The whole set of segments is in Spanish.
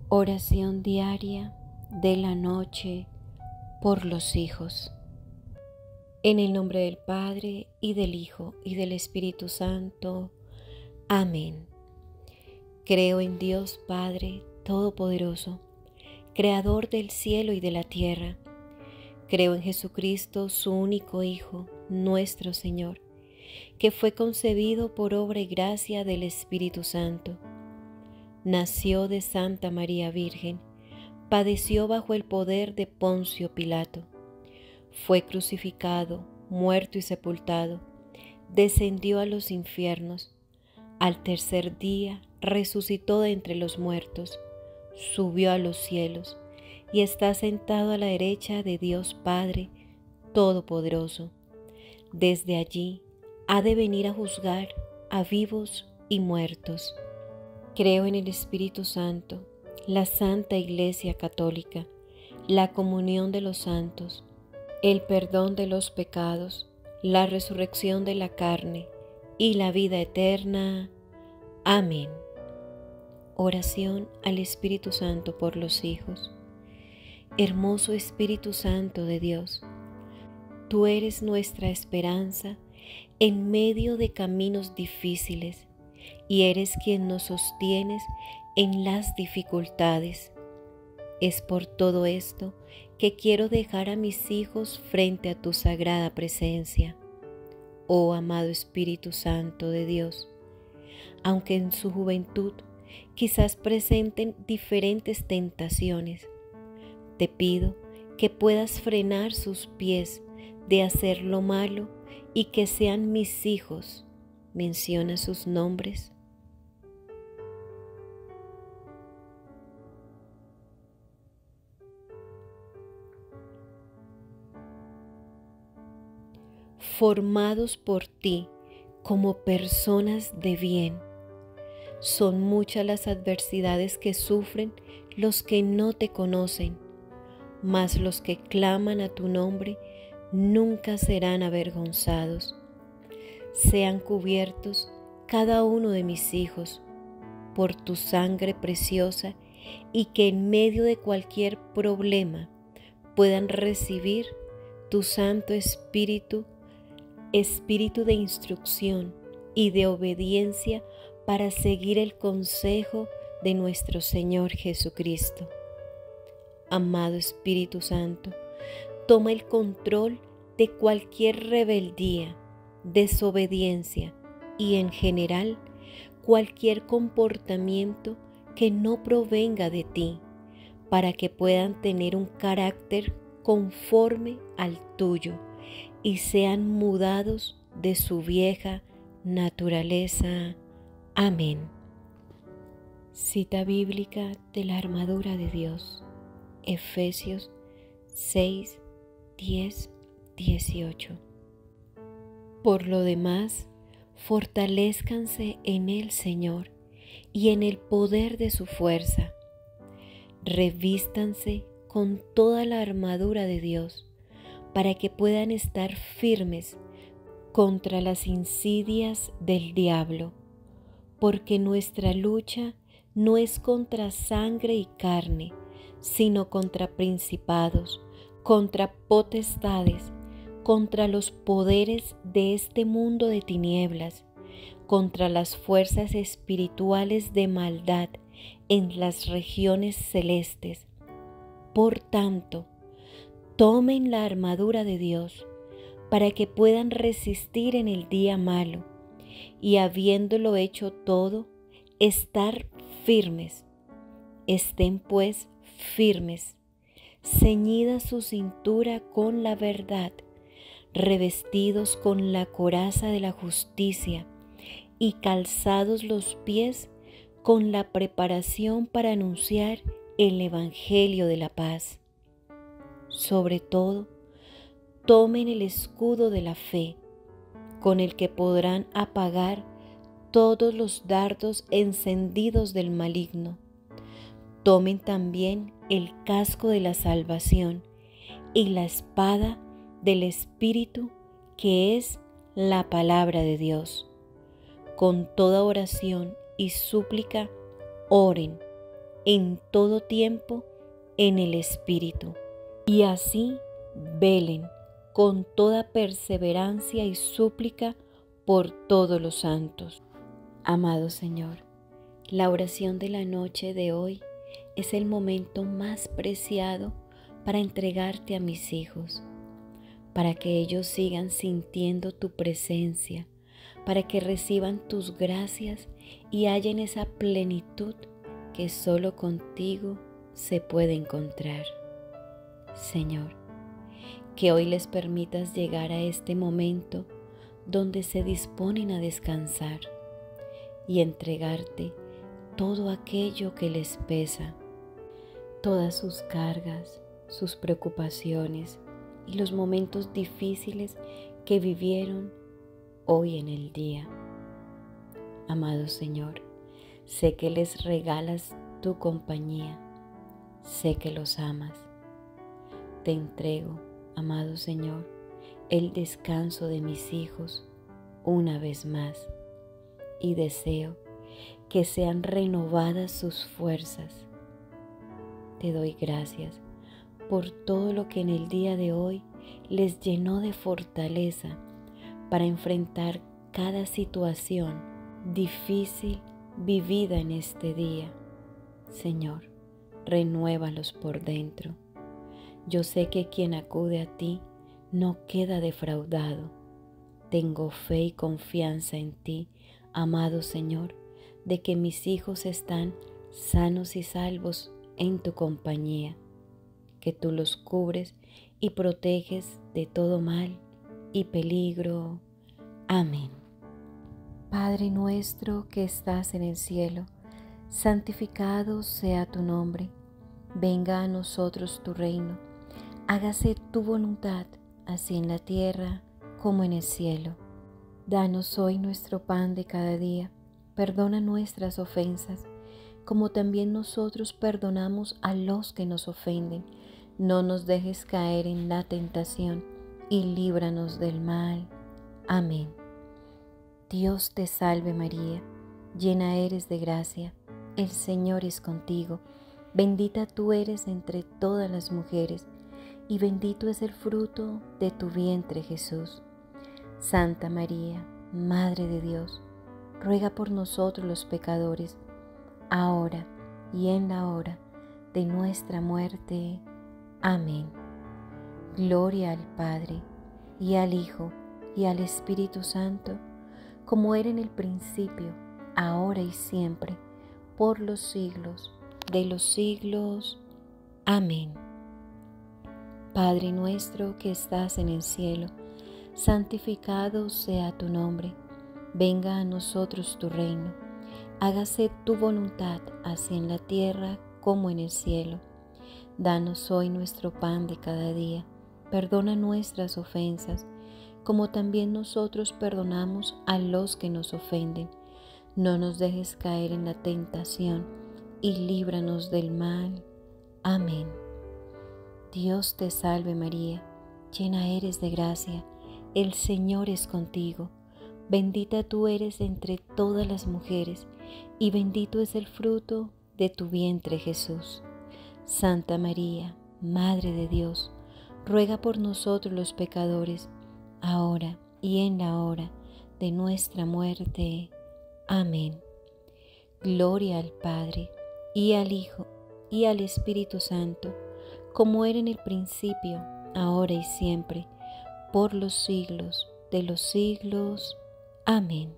Oración diaria de la noche por los hijos. En el nombre del Padre, y del Hijo, y del Espíritu Santo. Amén. Creo en Dios Padre Todopoderoso, Creador del cielo y de la tierra. Creo en Jesucristo, su único Hijo, nuestro Señor, que fue concebido por obra y gracia del Espíritu Santo. Nació de Santa María Virgen, padeció bajo el poder de Poncio Pilato, fue crucificado, muerto y sepultado, descendió a los infiernos, al tercer día resucitó de entre los muertos, subió a los cielos y está sentado a la derecha de Dios Padre Todopoderoso. Desde allí ha de venir a juzgar a vivos y muertos. Creo en el Espíritu Santo, la Santa Iglesia Católica, la comunión de los santos, el perdón de los pecados, la resurrección de la carne y la vida eterna. Amén. Oración al Espíritu Santo por los hijos. Hermoso Espíritu Santo de Dios, tú eres nuestra esperanza en medio de caminos difíciles, y eres quien nos sostienes en las dificultades. Es por todo esto que quiero dejar a mis hijos frente a tu sagrada presencia. Oh amado Espíritu Santo de Dios, aunque en su juventud quizás presenten diferentes tentaciones, te pido que puedas frenar sus pies de hacer lo malo y que sean mis hijos. Menciona sus nombres. Formados por ti como personas de bien. Son muchas las adversidades que sufren los que no te conocen, mas los que claman a tu nombre nunca serán avergonzados. Sean cubiertos cada uno de mis hijos por tu sangre preciosa, y que en medio de cualquier problema puedan recibir tu Santo Espíritu, Espíritu de instrucción y de obediencia para seguir el consejo de nuestro Señor Jesucristo. Amado Espíritu Santo, toma el control de cualquier rebeldía, desobediencia y en general cualquier comportamiento que no provenga de ti, para que puedan tener un carácter conforme al tuyo y sean mudados de su vieja naturaleza. Amén. Cita bíblica de la armadura de Dios, Efesios 6, 10, 18. Por lo demás, fortalézcanse en el Señor y en el poder de su fuerza. Revístanse con toda la armadura de Dios, para que puedan estar firmes contra las insidias del diablo, porque nuestra lucha no es contra sangre y carne, sino contra principados, contra potestades, contra los poderes de este mundo de tinieblas, contra las fuerzas espirituales de maldad en las regiones celestes. Por tanto, tomen la armadura de Dios para que puedan resistir en el día malo y, habiéndolo hecho todo, estar firmes. Estén pues firmes, ceñida su cintura con la verdad, revestidos con la coraza de la justicia y calzados los pies con la preparación para anunciar el Evangelio de la paz. Sobre todo, tomen el escudo de la fe, con el que podrán apagar todos los dardos encendidos del maligno. Tomen también el casco de la salvación y la espada del Espíritu, que es la palabra de Dios. Con toda oración y súplica, oren en todo tiempo en el Espíritu, y así velen con toda perseverancia y súplica por todos los santos. Amado Señor, la oración de la noche de hoy es el momento más preciado para entregarte a mis hijos, para que ellos sigan sintiendo tu presencia, para que reciban tus gracias y hallen esa plenitud que solo contigo se puede encontrar. Señor, que hoy les permitas llegar a este momento donde se disponen a descansar y entregarte todo aquello que les pesa, todas sus cargas, sus preocupaciones y los momentos difíciles que vivieron hoy en el día. Amado Señor, sé que les regalas tu compañía, sé que los amas. Te entrego, amado Señor, el descanso de mis hijos una vez más y deseo que sean renovadas sus fuerzas. Te doy gracias por todo lo que en el día de hoy les llenó de fortaleza para enfrentar cada situación difícil vivida en este día. Señor, renuévalos por dentro. Yo sé que quien acude a ti no queda defraudado. Tengo fe y confianza en ti, amado Señor, de que mis hijos están sanos y salvos en tu compañía, que tú los cubres y proteges de todo mal y peligro. Amén. Padre nuestro que estás en el cielo, santificado sea tu nombre. Venga a nosotros tu reino. Hágase tu voluntad, así en la tierra como en el cielo. Danos hoy nuestro pan de cada día. Perdona nuestras ofensas, como también nosotros perdonamos a los que nos ofenden. No nos dejes caer en la tentación y líbranos del mal. Amén. Dios te salve María, llena eres de gracia, el Señor es contigo. Bendita tú eres entre todas las mujeres, y bendito es el fruto de tu vientre Jesús. Santa María, Madre de Dios, ruega por nosotros los pecadores, ahora y en la hora de nuestra muerte. Amén. Gloria al Padre, y al Hijo, y al Espíritu Santo, como era en el principio, ahora y siempre, por los siglos de los siglos. Amén. Padre nuestro que estás en el cielo, santificado sea tu nombre. Venga a nosotros tu reino. Hágase tu voluntad, así en la tierra como en el cielo. Danos hoy nuestro pan de cada día. Perdona nuestras ofensas, como también nosotros perdonamos a los que nos ofenden. No nos dejes caer en la tentación y líbranos del mal. Amén. Dios te salve María, llena eres de gracia, el Señor es contigo. Bendita tú eres entre todas las mujeres, y bendito es el fruto de tu vientre Jesús. Santa María, Madre de Dios, ruega por nosotros los pecadores, ahora y en la hora de nuestra muerte. Amén. Gloria al Padre, y al Hijo, y al Espíritu Santo, como era en el principio, ahora y siempre, por los siglos de los siglos. Amén.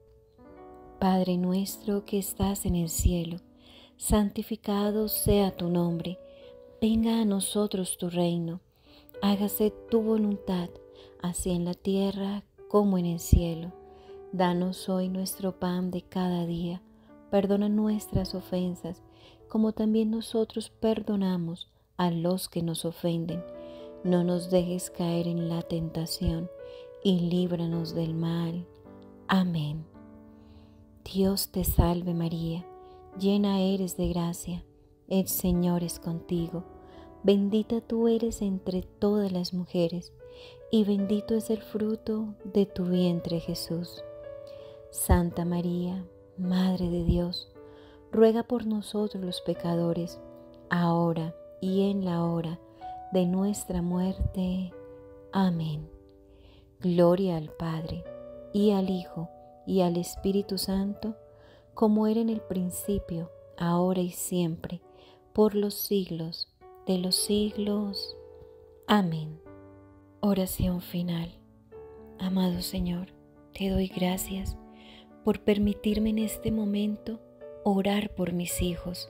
Padre nuestro que estás en el cielo, santificado sea tu nombre. Venga a nosotros tu reino. Hágase tu voluntad, así en la tierra como en el cielo. Danos hoy nuestro pan de cada día. Perdona nuestras ofensas, como también nosotros perdonamos a los que nos ofenden. No nos dejes caer en la tentación y líbranos del mal. Amén. Dios te salve María, llena eres de gracia, el Señor es contigo. Bendita tú eres entre todas las mujeres, y bendito es el fruto de tu vientre Jesús. Santa María, Madre de Dios, ruega por nosotros los pecadores, ahora y en la hora de nuestra muerte. Amén. Gloria al Padre, y al Hijo, y al Espíritu Santo, como era en el principio, ahora y siempre, por los siglos de los siglos. Amén. Oración final. Amado Señor, te doy gracias por permitirme en este momento orar por mis hijos,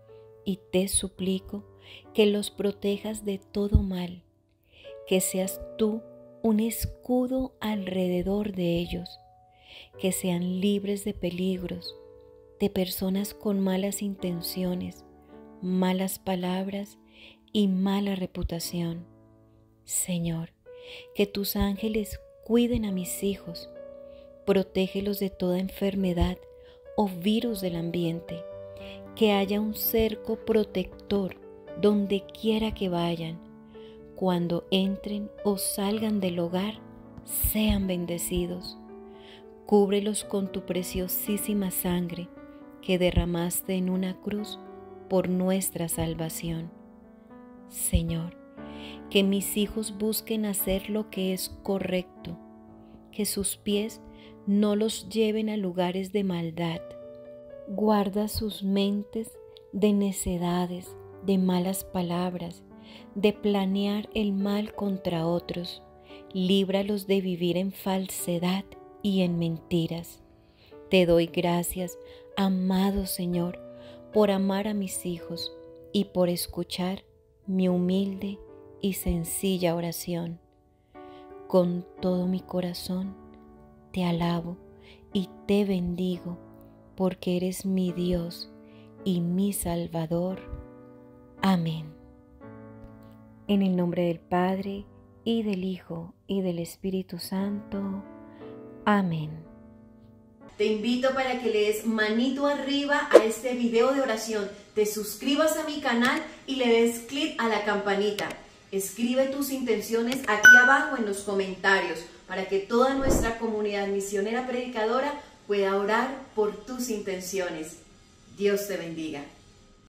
y te suplico que los protejas de todo mal, que seas tú un escudo alrededor de ellos, que sean libres de peligros, de personas con malas intenciones, malas palabras y mala reputación. Señor, que tus ángeles cuiden a mis hijos, protégelos de toda enfermedad o virus del ambiente, que haya un cerco protector donde quiera que vayan. Cuando entren o salgan del hogar, sean bendecidos. Cúbrelos con tu preciosísima sangre que derramaste en una cruz por nuestra salvación. Señor, que mis hijos busquen hacer lo que es correcto, que sus pies no los lleven a lugares de maldad. Guarda sus mentes de necedades, de malas palabras, de planear el mal contra otros. Líbralos de vivir en falsedad y en mentiras. Te doy gracias, amado Señor, por amar a mis hijos y por escuchar mi humilde y sencilla oración. Con todo mi corazón te alabo y te bendigo, porque eres mi Dios y mi Salvador. Amén. En el nombre del Padre, y del Hijo, y del Espíritu Santo. Amén. Te invito para que le des manito arriba a este video de oración, te suscribas a mi canal y le des clic a la campanita. Escribe tus intenciones aquí abajo en los comentarios para que toda nuestra comunidad misionera predicadora pueda orar por tus intenciones. Dios te bendiga.